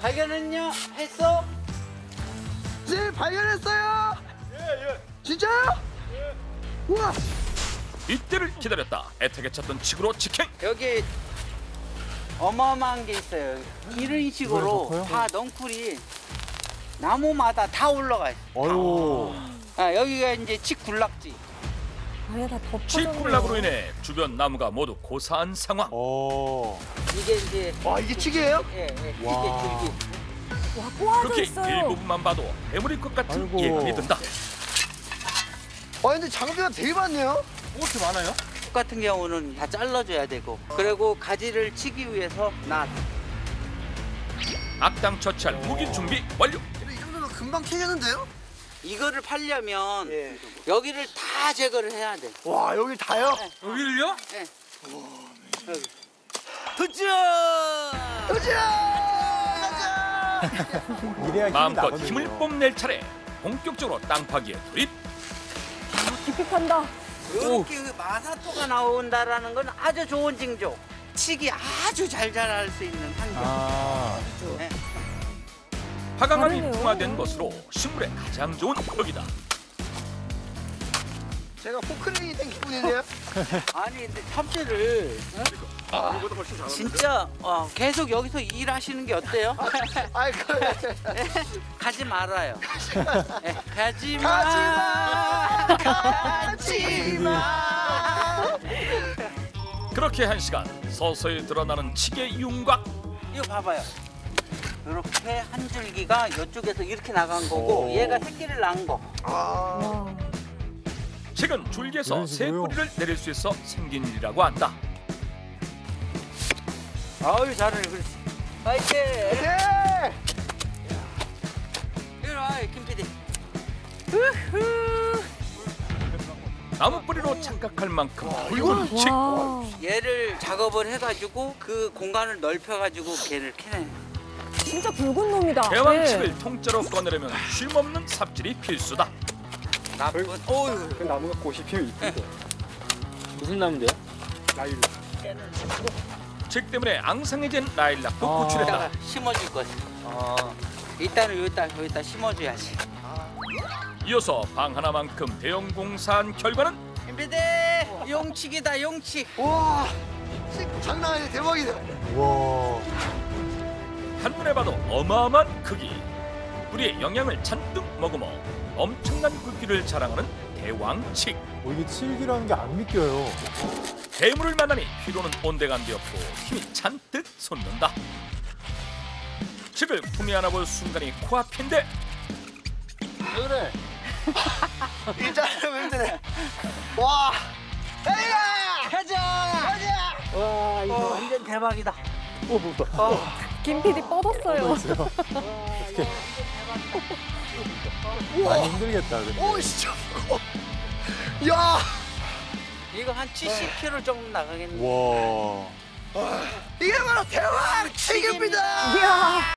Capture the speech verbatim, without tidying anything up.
발견했냐? 했어? 네, 발견했어요. 예, 예. 진짜요? 예. 우와. 이때를 기다렸다. 애타게 찾던 칡으로 직행. 여기 어마어마한 게 있어요. 이런 식으로 다 넝쿨이 나무마다 다 올라가요. 어유. 아, 여기가 이제 칡 군락지. 아예 다 덮어졌네요. 칡굴락으로 인해 주변 나무가 모두 고사한 상황. 어. 이게 이제 와, 이게 칡이에요? 예, 예, 이게 와. 줄기. 와, 꼬아져 그렇게 있어요. 일부분만 봐도 해물일 것 같은 아이고. 예감이 든다. 아, 근데 장비가 되게 많네요. 뭐 이렇게 많아요? 树같은 경우는 다 잘라줘야 되고, 그리고 가지를 치기 위해서 낫. 악당 처치할 무기 준비 완료. 이 정도면 금방 캐겠는데요? 이거를 팔려면 예. 여기를 다 제거를 해야 돼. 와, 여기 다요? 여기를요? 예. 여기. 도전! 도전! 이래야 힘이 마음껏 나거든요. 힘을 뽐낼 차례. 본격적으로 땅 파기에 돌입. 깊이 판다. 이렇게 그 마사토가 나온다라는 건 아주 좋은 징조. 칡이 아주 잘 자랄 수 있는 환경. 아. 예. 화강암이 다르네요. 풍화된 것으로 식물에 가장 좋은 흙이다. 제가 포크레인이 된 기분이네요. 아니 근데 참치를 어? 진짜 어, 계속 여기서 일하시는 게 어때요? 아이, 그, 가지 말아요. 예, 가지 마. 가지 마. 그렇게 한 시간 서서히 드러나는 칡의 윤곽. 이거 봐봐요. 이렇게 한 줄기가 이쪽에서 이렇게 나간 거고 오. 얘가 새끼를 낳은 거. 아, 와. 칡은 줄기에서 이런 새 식으로요? 뿌리를 내릴 수 있어 생긴 일이라고 한다. 아유 잘하네. 그렇지. 파이팅! 네. 이리 와, 김 피디. 우후. 나무 뿌리로 착각할 만큼 굵은 칡. 와. 얘를 작업을 해가지고 그 공간을 넓혀가지고 걔를 캐내. 진짜 굵은 놈이다. 대왕칡을 네. 통째로 꺼내려면 쉼없는 삽질이 필수다. 나쁜. 어유. 그 나무가 꽃이 피면 이쁘죠. 무슨 나무인데요? 라일락. 칡 때문에 앙상해진 라일락도 아. 구출했다. 이따가 심어줄 거지. 아, 일단은 여기다 여기다 심어줘야지. 이어서 방 하나만큼 대형 공사한 결과는 김 피디, 용치기다 용치. 와, 칡 장난 아니네. 대박이다. 와. 한눈에 봐도 어마어마한 크기. 뿌리에 영양을 잔뜩 머금어 엄청난 굵기를 자랑하는 대왕칡. 어, 이게 칠기라는 게 안 믿겨요. 대물을 만나니 피로는 온데간데없고 힘이 잔뜩 솟는다. 칡을 품에 안아볼 순간이 코앞인데 왜 그래? 이 자르면 힘드네. 와, 에이야! 가자. 가자! 와 이거 완전 대박이다. 어, 무섭다. 어. 김 피디 뻗었어요. 어떻게? 많이 힘들겠다, 근데. 오, 진짜. 어. 야! 이거 한 칠십 킬로그램 정도 나가겠네. 와. 이게 바로 대왕 칡입니다. 이야.